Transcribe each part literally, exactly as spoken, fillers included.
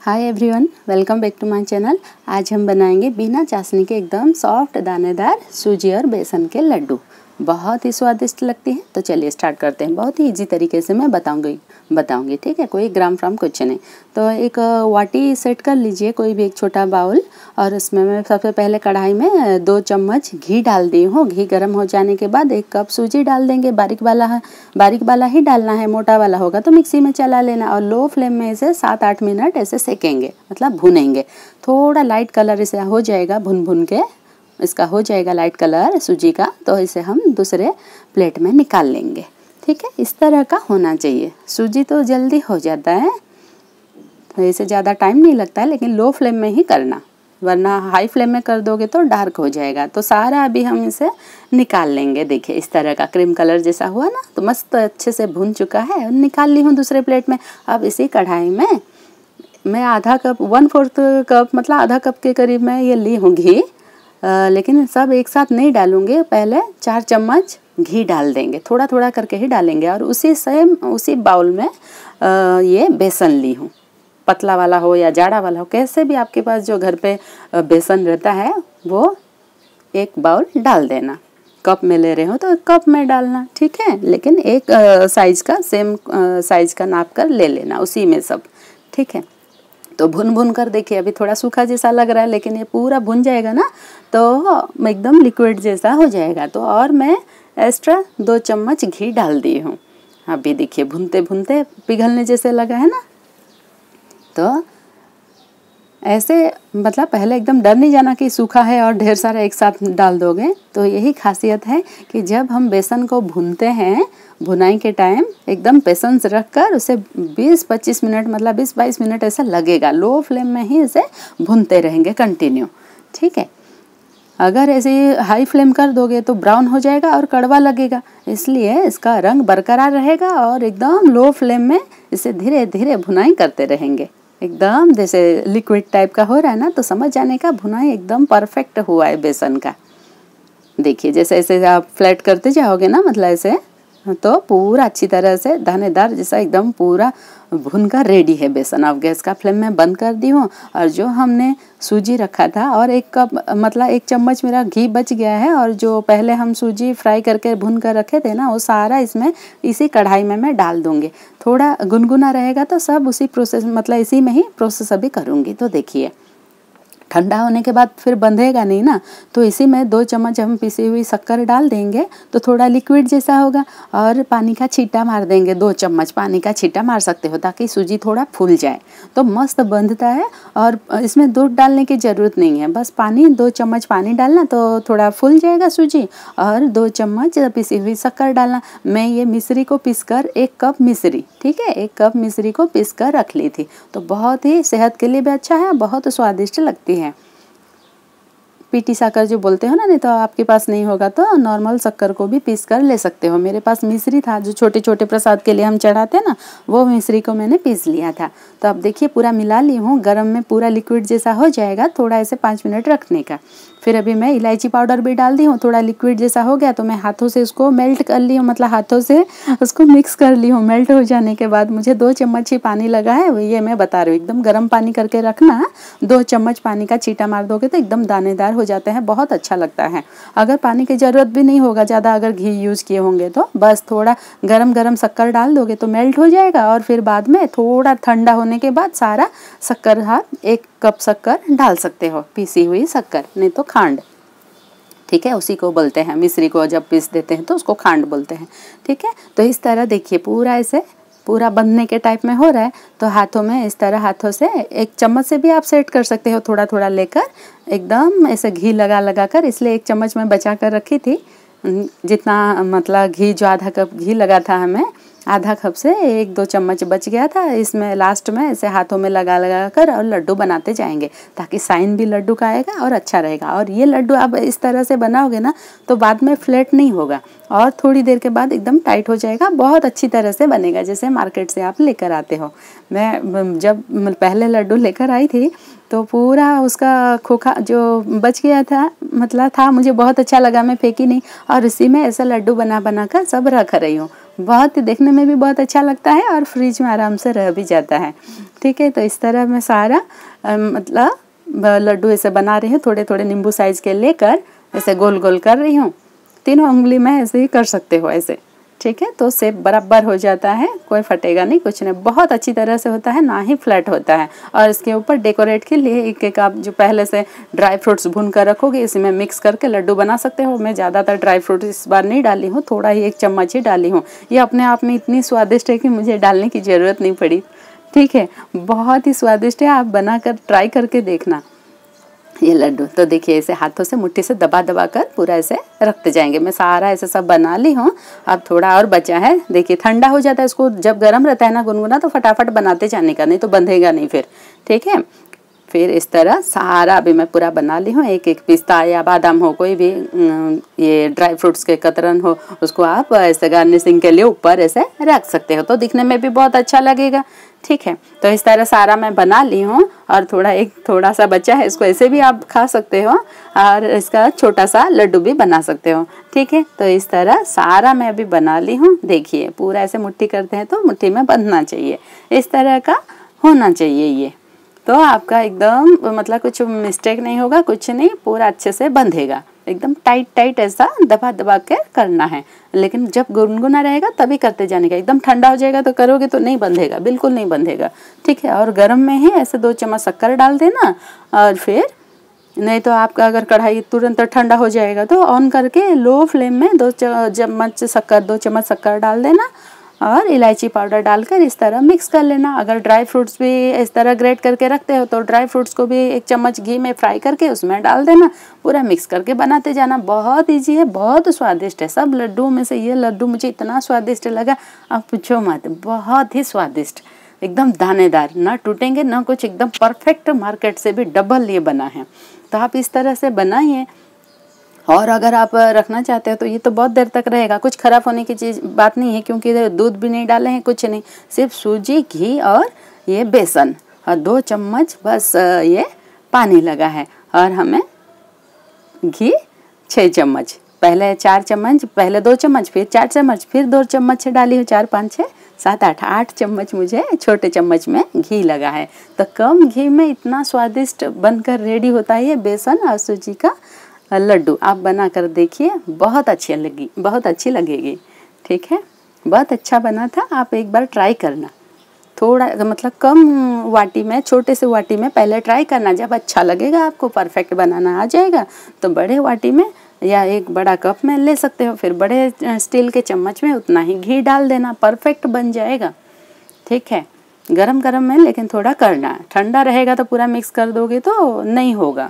Hi everyone, welcome back to my channel. आज हम बनाएंगे बिना चाशनी के एकदम सॉफ्ट दानेदार सूजी और बेसन के लड्डू। बहुत ही स्वादिष्ट लगती हैं। तो चलिए स्टार्ट करते हैं। बहुत ही इजी तरीके से मैं बताऊंगी बताऊंगी ठीक है। कोई ग्राम फ्राम कुछ नहीं। तो एक वाटी सेट कर लीजिए, कोई भी एक छोटा बाउल, और उसमें मैं सबसे पहले कढ़ाई में दो चम्मच घी डाल दी हूँ। घी गर्म हो जाने के बाद एक कप सूजी डाल देंगे। बारीक वाला है बारीक वाला ही डालना है, मोटा वाला होगा तो मिक्सी में चला लेना। और लो फ्लेम में इसे सात आठ मिनट ऐसे सेकेंगे, मतलब भुनेंगे। थोड़ा लाइट कलर इसे हो जाएगा, भुन भुन के इसका हो जाएगा लाइट कलर सूजी का, तो इसे हम दूसरे प्लेट में निकाल लेंगे। ठीक है, इस तरह का होना चाहिए। सूजी तो जल्दी हो जाता है, तो इसे ज़्यादा टाइम नहीं लगता है, लेकिन लो फ्लेम में ही करना, वरना हाई फ्लेम में कर दोगे तो डार्क हो जाएगा। तो सारा अभी हम इसे निकाल लेंगे। देखिए इस तरह का क्रीम कलर जैसा हुआ ना, तो मस्त अच्छे से भुन चुका है। निकाल ली हूँ दूसरे प्लेट में। अब इसी कढ़ाई में मैं आधा कप वन फोर्थ कप मतलब आधा कप के करीब मैं ये ली हूँ घी, आ, लेकिन सब एक साथ नहीं डालूंगे। पहले चार चम्मच घी डाल देंगे, थोड़ा थोड़ा करके ही डालेंगे। और उसी सेम उसी बाउल में आ, ये बेसन ली हूँ, पतला वाला हो या जाड़ा वाला हो, कैसे भी आपके पास जो घर पे बेसन रहता है वो एक बाउल डाल देना। कप में ले रहे हो तो कप में डालना, ठीक है। लेकिन एक साइज का सेम साइज का नाप कर ले लेना उसी में सब, ठीक है। तो भुन भुन कर देखिए, अभी थोड़ा सूखा जैसा लग रहा है, लेकिन ये पूरा भुन जाएगा ना तो एकदम लिक्विड जैसा हो जाएगा। तो और मैं एक्स्ट्रा दो चम्मच घी डाल दी हूँ। अभी देखिए भुनते भुनते पिघलने जैसे लगा है ना। तो ऐसे मतलब पहले एकदम डर नहीं जाना कि सूखा है और ढेर सारा एक साथ डाल दोगे। तो यही खासियत है कि जब हम बेसन को भूनते हैं, भुनाई के टाइम एकदम पेशेंस रख कर उसे बीस पच्चीस मिनट मतलब बीस बाईस मिनट ऐसा लगेगा। लो फ्लेम में ही इसे भूनते रहेंगे कंटिन्यू, ठीक है। अगर ऐसे हाई फ्लेम कर दोगे तो ब्राउन हो जाएगा और कड़वा लगेगा, इसलिए इसका रंग बरकरार रहेगा। और एकदम लो फ्लेम में इसे धीरे धीरे भुनाई करते रहेंगे। एकदम जैसे लिक्विड टाइप का हो रहा है ना, तो समझ जाने का भुनाई एकदम परफेक्ट हुआ है बेसन का। देखिए जैसे ऐसे आप फ्लैट करते जाओगे ना, मतलब ऐसे, तो पूरा अच्छी तरह से दानेदार जैसा एकदम पूरा भुन कर रेडी है बेसन। अब गैस का फ्लेम में बंद कर दी हूँ। और जो हमने सूजी रखा था, और एक कप मतलब एक चम्मच मेरा घी बच गया है, और जो पहले हम सूजी फ्राई करके भुन कर रखे थे ना, वो सारा इसमें इसी कढ़ाई में मैं डाल दूँगी। थोड़ा गुनगुना रहेगा तो सब उसी प्रोसेस मतलब इसी में ही प्रोसेस अभी करूँगी। तो देखिए ठंडा होने के बाद फिर बंधेगा नहीं ना, तो इसी में दो चम्मच हम पिसी हुई शक्कर डाल देंगे, तो थोड़ा लिक्विड जैसा होगा। और पानी का छींटा मार देंगे, दो चम्मच पानी का छींटा मार सकते हो, ताकि सूजी थोड़ा फूल जाए, तो मस्त बंधता है। और इसमें दूध डालने की ज़रूरत नहीं है, बस पानी, दो चम्मच पानी डालना तो थोड़ा फूल जाएगा सूजी। और दो चम्मच पिसी हुई शक्कर डालना। मैं ये मिश्री को पीस कर, एक कप मिश्री, ठीक है, एक कप मिश्री को पीस कर रख ली थी। तो बहुत ही सेहत के लिए भी अच्छा है, बहुत स्वादिष्ट लगती है। पीटी शक्कर जो बोलते हो ना, नहीं तो आपके पास नहीं होगा तो नॉर्मल शक्कर को भी पीस कर ले सकते हो। मेरे पास मिश्री था, जो छोटे छोटे प्रसाद के लिए हम चढ़ाते हैं ना, वो मिश्री को मैंने पीस लिया था। तो अब देखिए पूरा मिला ली हूँ। गरम में पूरा लिक्विड जैसा हो जाएगा, थोड़ा ऐसे पाँच मिनट रखने का। फिर अभी मैं इलायची पाउडर भी डाल दी हूँ। थोड़ा लिक्विड जैसा हो गया तो मैं हाथों से उसको मेल्ट कर ली हूँ, मतलब हाथों से उसको मिक्स कर ली हूँ। मेल्ट हो जाने के बाद मुझे दो चम्मच ही पानी लगा है, ये मैं बता रही हूँ। एकदम गर्म पानी करके रखना, दो चम्मच पानी का छींटा मार दोगे तो एकदम दानेदार हो जाते हैं, बहुत अच्छा लगता है। अगर पानी की ज़रूरत भी नहीं होगा ज़्यादा, अगर घी यूज़ किए होंगे तो बस थोड़ा गरम गरम शक्कर डाल दोगे तो मेल्ट हो जाएगा। और फिर बाद में थोड़ा ठंडा होने के बाद सारा शक्कर, हाथ एक कप शक्कर डाल सकते हो, पीसी हुई शक्कर, नहीं तो खांड, ठीक है। उसी को बोलते हैं, मिश्री को जब पीस देते हैं तो उसको खांड बोलते हैं, ठीक है। तो इस तरह देखिए पूरा ऐसे पूरा बंधने के टाइप में हो रहा है। तो हाथों में इस तरह, हाथों से एक चम्मच से भी आप सेट कर सकते हो, थोड़ा थोड़ा लेकर एकदम ऐसे घी लगा लगा कर। इसलिए एक चम्मच में बचा कर रखी थी, जितना मतलब घी, जो आधा कप घी लगा था हमें, आधा कप से एक दो चम्मच बच गया था। इसमें लास्ट में ऐसे हाथों में लगा लगा कर और लड्डू बनाते जाएंगे, ताकि साइन भी लड्डू का आएगा और अच्छा रहेगा। और ये लड्डू आप इस तरह से बनाओगे ना तो बाद में फ्लैट नहीं होगा, और थोड़ी देर के बाद एकदम टाइट हो जाएगा, बहुत अच्छी तरह से बनेगा, जैसे मार्केट से आप लेकर आते हो। मैं जब पहले लड्डू लेकर आई थी तो पूरा उसका खोखा जो बच गया था, मतलब था, मुझे बहुत अच्छा लगा, मैं फेंकी नहीं। और इसी में ऐसा लड्डू बना बना कर सब रख रही हूँ। बहुत ही देखने में भी बहुत अच्छा लगता है और फ्रिज में आराम से रह भी जाता है। ठीक है, तो इस तरह मैं सारा आ, मतलब लड्डू ऐसे बना रही हूँ, थोड़े थोड़े नींबू साइज़ के लेकर ऐसे गोल गोल कर रही हूँ। तीनों उंगली में ऐसे ही कर सकते हो ऐसे। ठीक है, तो शेप बराबर हो जाता है, कोई फटेगा नहीं, कुछ नहीं, बहुत अच्छी तरह से होता है, ना ही फ्लैट होता है। और इसके ऊपर डेकोरेट के लिए एक एक आप जो पहले से ड्राई फ्रूट्स भून कर रखोगे, इसमें मिक्स करके लड्डू बना सकते हो। मैं ज़्यादातर ड्राई फ्रूट्स इस बार नहीं डाली हूँ, थोड़ा ही एक चम्मच ही डाली हूँ। ये अपने आप में इतनी स्वादिष्ट है कि मुझे डालने की ज़रूरत नहीं पड़ी। ठीक है, बहुत ही स्वादिष्ट है, आप बना कर ट्राई करके देखना ये लड्डू। तो देखिए ऐसे हाथों से मुट्ठी से दबा दबा कर पूरा ऐसे रखते जाएंगे। मैं सारा ऐसे सब बना ली हूँ, अब थोड़ा और बचा है। देखिए ठंडा हो जाता है, इसको जब गर्म रहता है ना गुनगुना, तो फटाफट बनाते जाने का, नहीं तो बंधेगा नहीं फिर। ठीक है, फिर इस तरह सारा अभी मैं पूरा बना ली हूँ। एक एक पिस्ता या बादाम हो, कोई भी ये ड्राई फ्रूट्स के कतरन हो, उसको आप ऐसे गार्निशिंग के लिए ऊपर ऐसे रख सकते हो, तो दिखने में भी बहुत अच्छा लगेगा। ठीक है, तो इस तरह सारा मैं बना ली हूँ और थोड़ा एक थोड़ा सा बचा है, इसको ऐसे भी आप खा सकते हो और इसका छोटा सा लड्डू भी बना सकते हो। ठीक है, तो इस तरह सारा मैं अभी बना ली हूँ। देखिए पूरा ऐसे मुट्ठी करते हैं तो मुट्ठी में बंधना चाहिए, इस तरह का होना चाहिए ये, तो आपका एकदम मतलब कुछ मिस्टेक नहीं होगा, कुछ नहीं, पूरा अच्छे से बंधेगा, एकदम टाइट टाइट ऐसा दबा दबा के करना है। लेकिन जब गुनगुना रहेगा तभी करते जाने का, एकदम ठंडा हो जाएगा तो करोगे तो नहीं बंधेगा, बिल्कुल नहीं बंधेगा। ठीक है, और गर्म में ही ऐसे दो चम्मच शक्कर डाल देना, और फिर नहीं तो आपका अगर कढ़ाई तुरंत ठंडा हो जाएगा तो ऑन करके लो फ्लेम में दो चम्मच शक्कर दो चम्मच शक्कर डाल देना और इलायची पाउडर डालकर इस तरह मिक्स कर लेना। अगर ड्राई फ्रूट्स भी इस तरह ग्रेट करके रखते हो तो ड्राई फ्रूट्स को भी एक चम्मच घी में फ्राई करके उसमें डाल देना, पूरा मिक्स करके बनाते जाना। बहुत इजी है, बहुत स्वादिष्ट है। सब लड्डू में से ये लड्डू मुझे इतना स्वादिष्ट लगा, आप पूछो मत, बहुत ही स्वादिष्ट, एकदम दानेदार, ना टूटेंगे ना कुछ, एकदम परफेक्ट, मार्केट से भी डबल ये बना है। तो आप इस तरह से बनाइए, और अगर आप रखना चाहते हो तो ये तो बहुत देर तक रहेगा, कुछ खराब होने की चीज़ बात नहीं है, क्योंकि दूध भी नहीं डाले हैं, कुछ नहीं, सिर्फ सूजी, घी और ये बेसन और दो चम्मच बस ये पानी लगा है। और हमें घी छः चम्मच, पहले चार चम्मच, पहले दो चम्मच, फिर चार चम्मच, फिर दो चम्मच डाली हो, चार पाँच छः सात आठ आठ चम्मच मुझे छोटे चम्मच में घी लगा है। तो कम घी में इतना स्वादिष्ट बनकर रेडी होता है ये बेसन और सूजी का लड्डू। आप बना कर देखिए, बहुत अच्छी लगी, बहुत अच्छी लगेगी। ठीक है, बहुत अच्छा बना था, आप एक बार ट्राई करना। थोड़ा मतलब कम वाटी में, छोटे से वाटी में पहले ट्राई करना, जब अच्छा लगेगा आपको, परफेक्ट बनाना आ जाएगा तो बड़े वाटी में या एक बड़ा कप में ले सकते हो, फिर बड़े स्टील के चम्मच में उतना ही घी डाल देना, परफेक्ट बन जाएगा। ठीक है, गरम गरम में लेकिन थोड़ा करना, ठंडा रहेगा तो पूरा मिक्स कर दोगे तो नहीं होगा।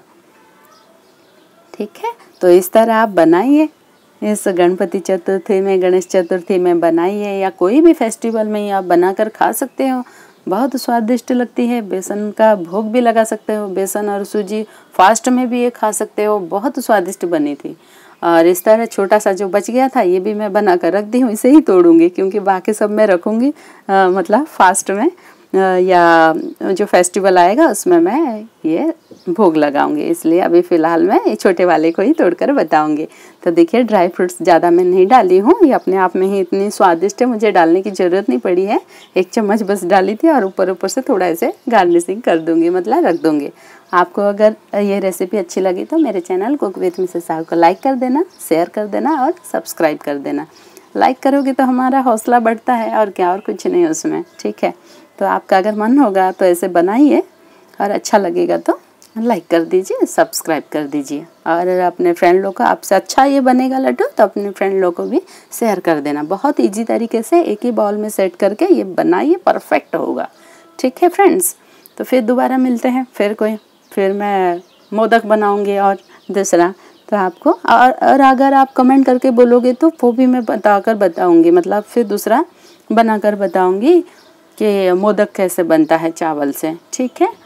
ठीक है, तो इस तरह आप बनाइए, इस गणपति चतुर्थी में, गणेश चतुर्थी में बनाइए, या कोई भी फेस्टिवल में आप बनाकर खा सकते हो, बहुत स्वादिष्ट लगती है। बेसन का भोग भी लगा सकते हो, बेसन और सूजी फास्ट में भी ये खा सकते हो, बहुत स्वादिष्ट बनी थी। और इस तरह छोटा सा जो बच गया था ये भी मैं बना कर रख दी हूँ, इसे ही तोड़ूंगी, क्योंकि बाकी सब मैं रखूँगी मतलब फास्ट में, या जो फेस्टिवल आएगा उसमें मैं ये भोग लगाऊंगी, इसलिए अभी फ़िलहाल मैं ये छोटे वाले को ही तोड़कर बताऊंगी। तो देखिए ड्राई फ्रूट्स ज़्यादा मैं नहीं डाली हूँ, ये अपने आप में ही इतनी स्वादिष्ट है, मुझे डालने की ज़रूरत नहीं पड़ी है, एक चम्मच बस डाली थी, और ऊपर ऊपर से थोड़ा ऐसे गार्निशिंग कर दूँगी, मतलब रख दूँगी। आपको अगर ये रेसिपी अच्छी लगी तो मेरे channel cook with Mrs Sahu को लाइक कर देना, शेयर कर देना और सब्सक्राइब कर देना। लाइक करोगे तो हमारा हौसला बढ़ता है, और क्या, और कुछ नहीं उसमें। ठीक है, तो आपका अगर मन होगा तो ऐसे बनाइए, और अच्छा लगेगा तो लाइक कर दीजिए, सब्सक्राइब कर दीजिए, और अपने फ्रेंड लोग को, आपसे अच्छा ये बनेगा लड्डू तो अपने फ्रेंड लोग को भी शेयर कर देना। बहुत इजी तरीके से एक ही बाउल में सेट करके ये बनाइए, परफेक्ट होगा। ठीक है फ्रेंड्स, तो फिर दोबारा मिलते हैं, फिर कोई फिर मैं मोदक बनाऊंगी और दूसरा, तो आपको और, और अगर आप कमेंट करके बोलोगे तो वो भी मैं बताकर बताऊंगी, मतलब फिर दूसरा बनाकर बताऊंगी कि मोदक कैसे बनता है चावल से। ठीक है,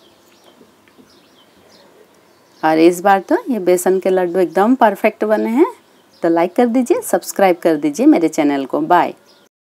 और इस बार तो ये बेसन के लड्डू एकदम परफेक्ट बने हैं, तो लाइक कर दीजिए, सब्सक्राइब कर दीजिए मेरे चैनल को। बाय।